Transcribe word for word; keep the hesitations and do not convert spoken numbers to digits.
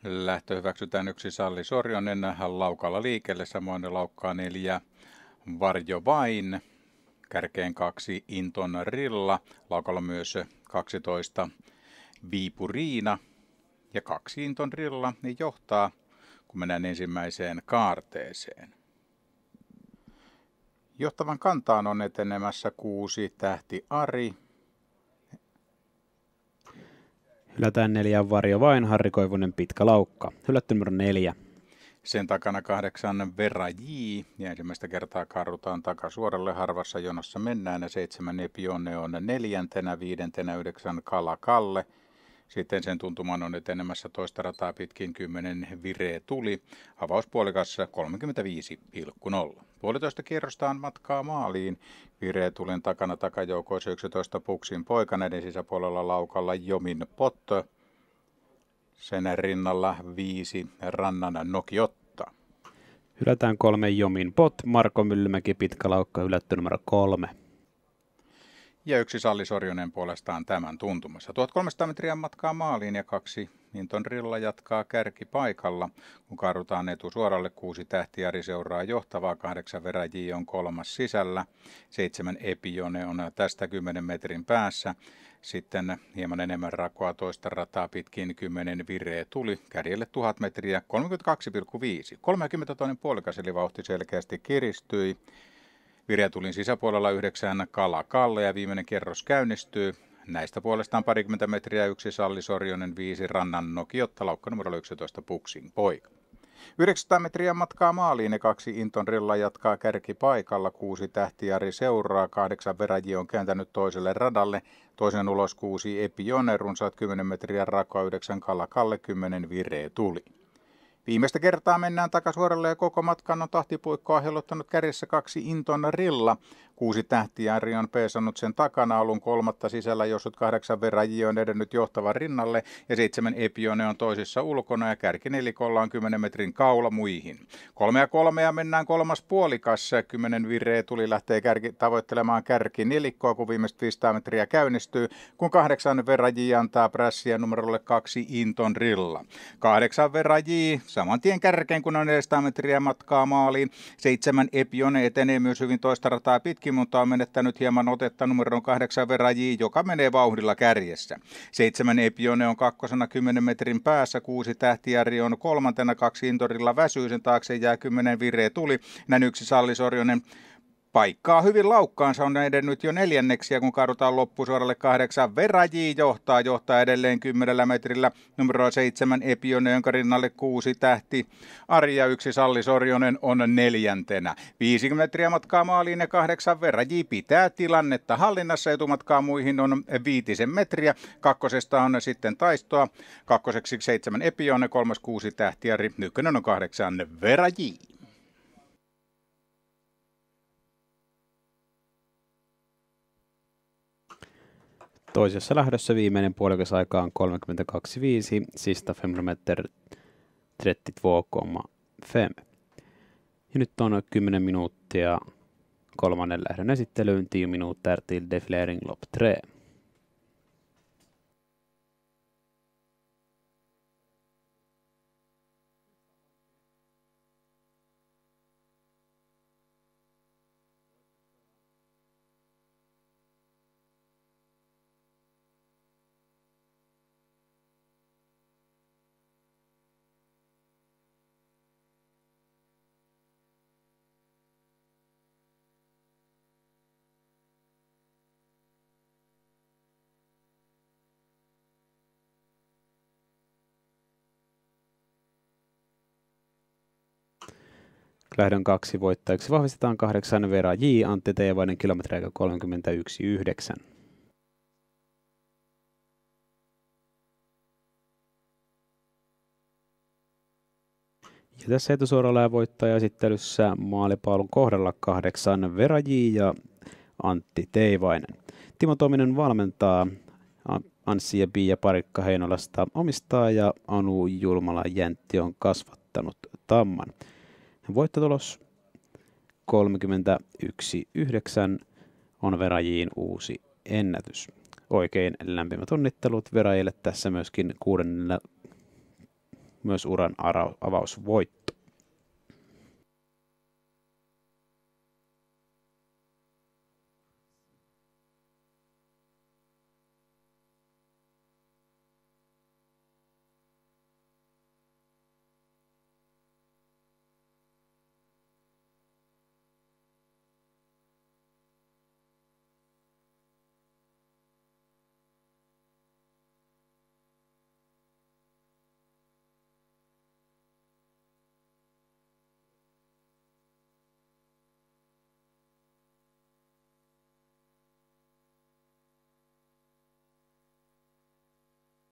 Lähtö hyväksytään yksi Salli Sorjonen laukalla liikelle, samoin laukkaa neljä Varjo Vain, kärkeen kaksi Inton Rilla, laukalla myös kaksitoista Viipuriina ja kaksi Inton Rilla niin johtaa, kun mennään ensimmäiseen kaarteeseen. Johtavan kantaan on etenemässä kuusi Tähti Ari. Hylätään neljä Varjo Vain, Harri Koivunen, pitkä laukka. Hylätty numero neljä. Sen takana kahdeksan Vera J. Ja ensimmäistä kertaa karrutaan takasuoralle, harvassa jonossa mennään. Ja seitsemän Epione on neljäntenä, viidentenä yhdeksän Kala Kalle. Sitten sen tuntuman on etenemässä toista rataa pitkin kymmenen Viree Tuli. Avauspuolikassa kolmekymmentäviisi pilkku nolla. Puolitoista kierrosta on matkaa maaliin. Viree Tulin takana takajoukoissa yksitoista Puksin poika, näiden sisäpuolella laukalla Jomin Potto. Sen rinnalla viisi Rannan Nokiotta. Hylätään kolme Jomin Pot, Marko Myllymäki, pitkä laukka, hylätty numero kolme. Ja yksi Salli Sorjonen puolestaan tämän tuntumassa. tuhatkolmesataa metriä matkaa maaliin ja kaksi Inton Rilla jatkaa kärki paikalla. Kun karrutaan etusuoralle, kuusi Tähti Ari seuraa johtavaa, kahdeksan Vera J on kolmas sisällä, seitsemän Epione on tästä kymmenen metrin päässä. Sitten hieman enemmän rakoa toista rataa pitkin kymmenen Viree Tuli, kärjelle tuhat metriä, kolmekymmentäkaksi pilkku viisi. kolmekymmentä toinen puolikas eli vauhti selkeästi kiristyi. Viree Tulin sisäpuolella yhdeksän Kala Kalle ja viimeinen kerros käynnistyy. Näistä puolestaan parikymmentä metriä yksi Salli Sorjonen, viisi Rannan Nokiotta, laukka numero yksitoista Puksin poika. yhdeksänsataa metriä matkaa maaliin ja kaksi Inton Rilla jatkaa kärki paikalla, kuusi Tähti Ari seuraa, kahdeksan Vera J on kääntänyt toiselle radalle, toisen ulos kuusi Epione, runsaat kymmenen metriä rakoa, yhdeksän Kala Kalle, kymmenen Viree Tuli. Viimeistä kertaa mennään takasuoralle ja koko matkan on tahtipuikkoa hellottanut kärjessä kaksi Inton Rilla. Kuusi Tähti Ari on peesannut sen takana, alun kolmatta sisällä jossut kahdeksan Vera J on edennyt johtavan rinnalle ja seitsemän Epione on toisissa ulkona ja kärkinelikolla on kymmenen metrin kaula muihin. Kolmea kolmea mennään kolmas puolikas, kymmenen Viree Tuli lähtee kärki, tavoittelemaan kärkinelikkoa, kun viimeiset viisisataa metriä käynnistyy, kun kahdeksan Vera J antaa prässiä numerolle kaksi Inton Rilla. Kahdeksan Vera J saman tien kärkeen, kun on neljäsataa metriä matkaa maaliin. Seitsemän Epione etenee myös hyvin toista rataa pitkin, mutta on menettänyt hieman otetta numeron kahdeksan Vera J, joka menee vauhdilla kärjessä. Seitsemän Epione on kakkosena kymmenen metrin päässä, kuusi Tähti Ari on kolmantena, kaksi Intorilla väsyy, sen taakse jää kymmenen Viree Tuli. Näin yksi Salli Sorjonen paikkaa hyvin laukkaansa, on edennyt jo neljänneksiä, kun kadutaan loppusuoralle kahdeksan. Vera J johtaa, johtaa edelleen kymmenellä metrillä numero seitsemän Epione, jonka rinnalle kuusi Tähti Ari ja yksi Salli Sorjonen on neljäntenä. viisikymmentä metriä matkaa maaliin ja kahdeksan Vera J pitää tilannetta hallinnassa, etumatkaa muihin on viitisen metriä. Kakkosesta on sitten taistoa, kakkoseksi seitsemän Epione, kolmas kuusi Tähti Ari, ykkönen on kahdeksan Vera J. Toisessa lähdössä viimeinen puolikas aika on kolmekymmentäkaksi pilkku viisi, sista femrometer trettiotvå komma fem. Ja nyt on kymmenen minuuttia kolmannen lähdön esittelyyn, tio minuuttia till defilering lopp tre. Lähdön kaksi voittajaksi vahvistetaan kahdeksan Vera J, Antti Teivainen, kilometriaika kolmekymmentäyksi pilkku yhdeksän. Ja tässä etusuoralla voittaja-esittelyssä maalipaalun kohdalla kahdeksan Vera J ja Antti Teivainen. Timo Tominen valmentaa, Anssi ja Pia Parikka Heinolasta omistaa ja Anu Julmala Jäntti on kasvattanut tamman. Voittotulos kolmekymmentäyksi pilkku yhdeksän on Vera J:n uusi ennätys. Oikein lämpimät onnittelut Vera J:lle tässä myöskin kuudennella, myös uran ara- avausvoitto.